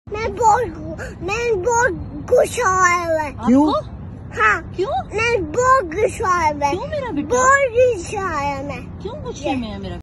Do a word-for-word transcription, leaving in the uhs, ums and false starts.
मैं बहुत मैं बहुत गुस्सा आया। क्यों? हाँ क्यों? मैं बहुत गुस्सा आया। क्यों मेरा बेटा? बहुत गुस्सा आया मैं। क्यों गुस्से में है मेरा?